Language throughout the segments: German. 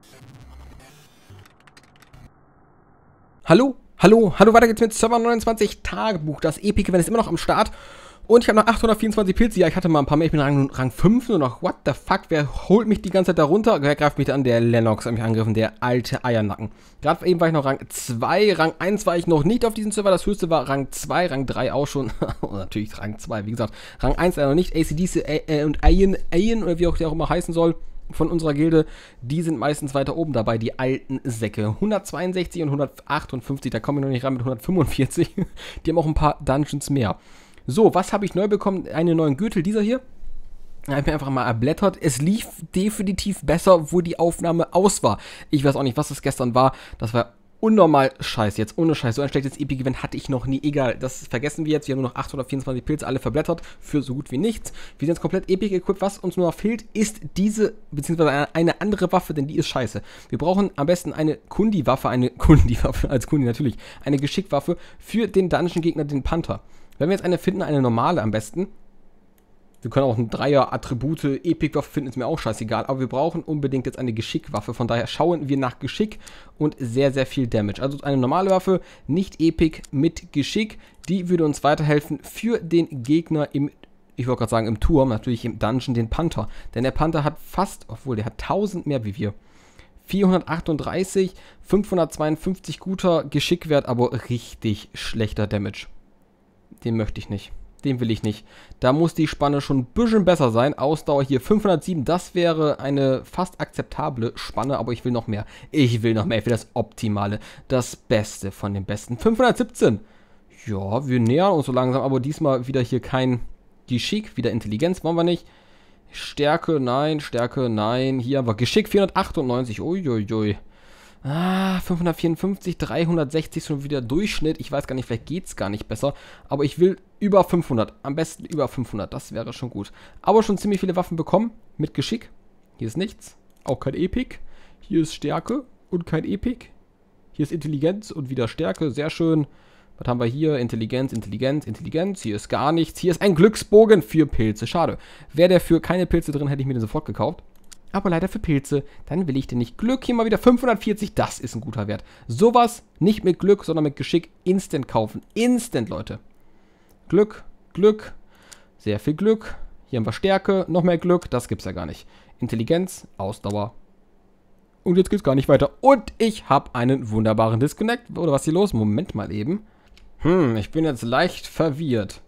Hallo, hallo, hallo, weiter geht's mit Server 29 Tagebuch. Das Epic-Event ist immer noch am Start. Und ich habe noch 824 Pilze. Ja, ich hatte mal ein paar mehr. Ich bin Rang 5 nur noch. What the fuck? Wer holt mich die ganze Zeit da runter? Wer greift mich da an? Der Lennox hat mich angegriffen. Der alte Eiernacken. Gerade eben war ich noch Rang 2. Rang 1 war ich noch nicht auf diesem Server. Das höchste war Rang 2. Rang 3 auch schon. Und natürlich Rang 2. Wie gesagt, Rang 1 noch nicht. ACDC und Ian oder wie auch der auch immer heißen soll. Von unserer Gilde, die sind meistens weiter oben dabei, die alten Säcke. 162 und 158, da kommen wir noch nicht ran mit 145. Die haben auch ein paar Dungeons mehr. So, was habe ich neu bekommen? Einen neuen Gürtel, dieser hier. Da habe ich mir einfach mal erblättert. Es lief definitiv besser, wo die Aufnahme aus war. Ich weiß auch nicht, was das gestern war. Das war unnormal scheiße jetzt, ohne Scheiß. So ein schlechtes Epic-Event hatte ich noch nie. Egal, das vergessen wir jetzt. Wir haben nur noch 824 Pilze, alle verblättert, für so gut wie nichts. Wir sind jetzt komplett Epic-equipped. Was uns nur noch fehlt, ist diese, beziehungsweise eine andere Waffe, denn die ist scheiße. Wir brauchen am besten eine Kundi-Waffe, als Kundi natürlich, eine Geschickwaffe für den Dungeon-Gegner, den Panther. Wenn wir jetzt eine finden, eine normale am besten. Wir können auch ein Dreier-Attribute-Epic-Waffe finden, ist mir auch scheißegal. Aber wir brauchen unbedingt jetzt eine Geschickwaffe. Von daher schauen wir nach Geschick und sehr, sehr viel Damage. Also eine normale Waffe, nicht Epic, mit Geschick. Die würde uns weiterhelfen für den Gegner im, ich wollte gerade sagen im Turm, natürlich im Dungeon, den Panther. Denn der Panther hat fast, obwohl der hat 1000 mehr wie wir. 438, 552 guter Geschickwert, aber richtig schlechter Damage. Den möchte ich nicht. Den will ich nicht. Da muss die Spanne schon ein bisschen besser sein. Ausdauer hier 507. Das wäre eine fast akzeptable Spanne, aber ich will noch mehr. Ich will noch mehr. Ich will das Optimale. Das Beste von dem Besten. 517. Ja, wir nähern uns so langsam, aber diesmal wieder hier kein Geschick. Wieder Intelligenz wollen wir nicht. Stärke, nein. Stärke, nein. Hier haben wir Geschick 498. Uiuiui. 554, 360 schon wieder Durchschnitt. Ich weiß gar nicht, vielleicht geht es gar nicht besser. Aber ich will über 500. Am besten über 500. Das wäre schon gut. Aber schon ziemlich viele Waffen bekommen. Mit Geschick. Hier ist nichts. Auch kein Epic. Hier ist Stärke und kein Epic. Hier ist Intelligenz und wieder Stärke. Sehr schön. Was haben wir hier? Intelligenz, Intelligenz, Intelligenz. Hier ist gar nichts. Hier ist ein Glücksbogen für Pilze. Schade. Wäre der für keine Pilze drin, hätte ich mir den sofort gekauft. Aber leider für Pilze, dann will ich den nicht. Glück, hier mal wieder 540, das ist ein guter Wert. Sowas nicht mit Glück, sondern mit Geschick instant kaufen. Instant, Leute. Glück, Glück, sehr viel Glück. Hier haben wir Stärke, noch mehr Glück, das gibt's ja gar nicht. Intelligenz, Ausdauer. Und jetzt geht's gar nicht weiter. Und ich habe einen wunderbaren Disconnect. Oder was ist hier los? Moment mal eben. Ich bin jetzt leicht verwirrt.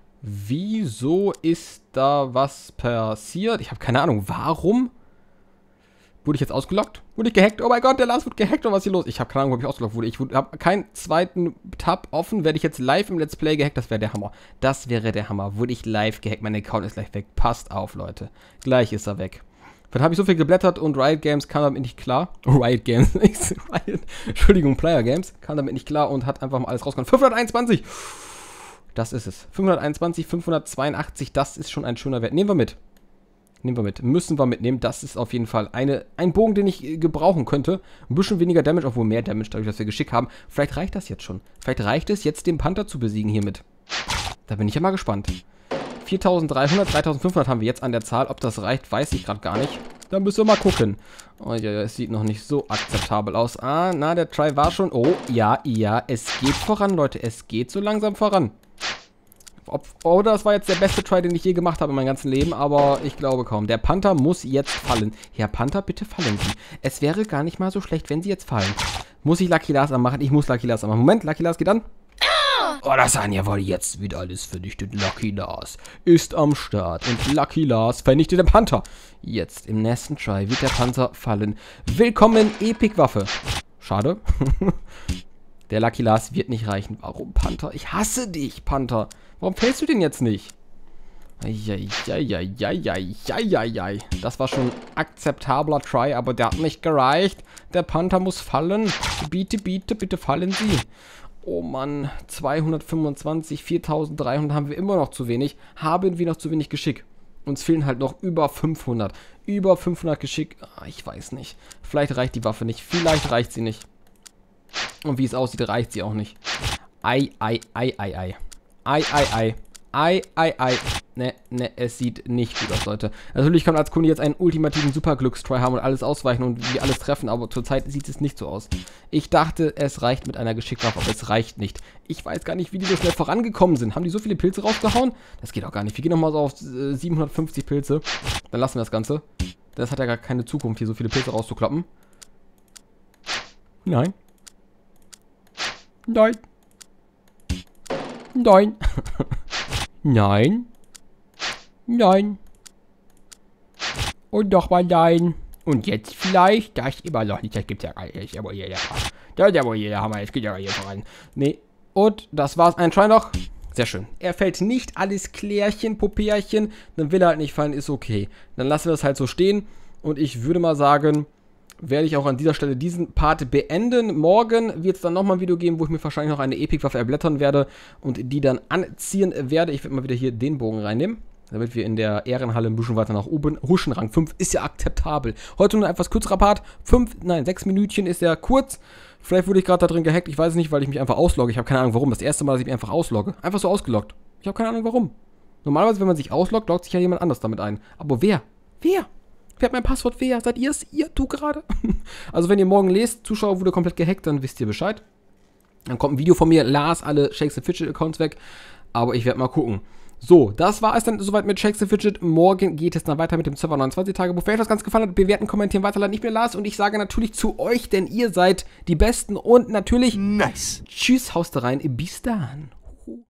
Wieso ist da was passiert? Ich habe keine Ahnung, warum? Wurde ich jetzt ausgelockt? Wurde ich gehackt? Oh mein Gott, der Lars wird gehackt. Und was ist hier los? Ich habe keine Ahnung, ob ich ausgelockt wurde. Ich habe keinen zweiten Tab offen. Werde ich jetzt live im Let's Play gehackt? Das wäre der Hammer. Das wäre der Hammer. Wurde ich live gehackt? Mein Account ist gleich weg. Passt auf, Leute. Gleich ist er weg. Dann habe ich so viel geblättert und Riot Games kam damit nicht klar. Riot Games. Entschuldigung, Player Games. Kam damit nicht klar und hat einfach mal alles rausgekommen. 521. Das ist es. 521, 582. Das ist schon ein schöner Wert. Nehmen wir mit. Nehmen wir mit. Müssen wir mitnehmen. Das ist auf jeden Fall ein Bogen, den ich gebrauchen könnte. Ein bisschen weniger Damage, obwohl mehr Damage, dadurch, dass wir Geschick haben. Vielleicht reicht das jetzt schon. Vielleicht reicht es jetzt, den Panther zu besiegen hiermit. Da bin ich ja mal gespannt. 4300, 3500 haben wir jetzt an der Zahl. Ob das reicht, weiß ich gerade gar nicht. Da müssen wir mal gucken. Oh ja, es sieht noch nicht so akzeptabel aus. Der Try war schon. Oh, ja, es geht voran, Leute. Es geht so langsam voran. Oder das war jetzt der beste Try, den ich je gemacht habe in meinem ganzen Leben, aber ich glaube kaum. Der Panther muss jetzt fallen. Herr Panther, bitte fallen Sie. Es wäre gar nicht mal so schlecht, wenn Sie jetzt fallen. Muss ich Lucky Lars anmachen? Ich muss Lucky Lars anmachen. Moment, Lucky Lars geht an. Oh, das an, jawohl, jetzt wird alles vernichtet. Lucky Lars ist am Start und Lucky Lars vernichtet den Panther. Jetzt im nächsten Try wird der Panther fallen. Willkommen, Epic-Waffe. Schade. Der Lucky Lars wird nicht reichen. Warum, Panther? Ich hasse dich, Panther. Warum fällst du denn jetzt nicht? Eieieiei. Das war schon ein akzeptabler Try, aber der hat nicht gereicht. Der Panther muss fallen. Bitte, bitte, bitte fallen Sie. Oh Mann, 225, 4300 haben wir immer noch zu wenig. Haben wir noch zu wenig Geschick. Uns fehlen halt noch über 500. Über 500 Geschick. Ich weiß nicht. Vielleicht reicht die Waffe nicht. Vielleicht reicht sie nicht. Und wie es aussieht, reicht sie auch nicht. Ei. es sieht nicht gut aus, Leute. Natürlich kann man als Kunde jetzt einen ultimativen Superglückstry haben und alles ausweichen und wir alles treffen, aber zurzeit sieht es nicht so aus. Ich dachte, es reicht mit einer Geschickwaffe, aber es reicht nicht. Ich weiß gar nicht, wie die so schnell vorangekommen sind. Haben die so viele Pilze rausgehauen? Das geht auch gar nicht. Wir gehen nochmal so auf 750 Pilze. Dann lassen wir das Ganze. Das hat ja gar keine Zukunft, hier so viele Pilze rauszukloppen. Nein. Nein. Nein. Nein. Nein. Und nochmal nein. Und jetzt vielleicht, das immer noch nicht, das gibt's ja gar nicht. Das ist ja wohl jeder. Das ist ja wohl jeder Hammer, jetzt geht ja hier voran. Nee. Und das war's. Ein Try noch. Sehr schön. Er fällt nicht, alles Klärchen, Popärchen. Dann will er halt nicht fallen, ist okay. Dann lassen wir das halt so stehen. Und ich würde mal sagen, werde ich auch an dieser Stelle diesen Part beenden. Morgen wird es dann nochmal ein Video geben, wo ich mir wahrscheinlich noch eine Epic-Waffe erblättern werde und die dann anziehen werde. Ich werde mal wieder hier den Bogen reinnehmen, damit wir in der Ehrenhalle ein bisschen weiter nach oben huschen. Rang 5 ist ja akzeptabel. Heute nur ein etwas kürzerer Part. 6 Minütchen ist ja kurz. Vielleicht wurde ich gerade da drin gehackt. Ich weiß es nicht, weil ich mich einfach auslogge. Ich habe keine Ahnung warum. Das erste Mal, dass ich mich einfach auslogge. Einfach so ausgeloggt. Ich habe keine Ahnung warum. Normalerweise, wenn man sich ausloggt, loggt sich ja jemand anders damit ein. Aber wer? Wer? Wer hat mein Passwort? Wer? Seid ihr es? Ihr? Du gerade? Also wenn ihr morgen lest, Zuschauer wurde komplett gehackt, dann wisst ihr Bescheid. Dann kommt ein Video von mir, las alle Shakes the Fidget Accounts weg. Aber ich werde mal gucken. So, das war es dann soweit mit Shakes the Fidget. Morgen geht es dann weiter mit dem Server 29 Tagebuch. Wenn euch das ganz gefallen hat, bewerten, kommentieren, weiterleiten. Ich bin Lars und ich sage natürlich zu euch, denn ihr seid die Besten. Und natürlich, nice. Tschüss, haust rein. Bis dann.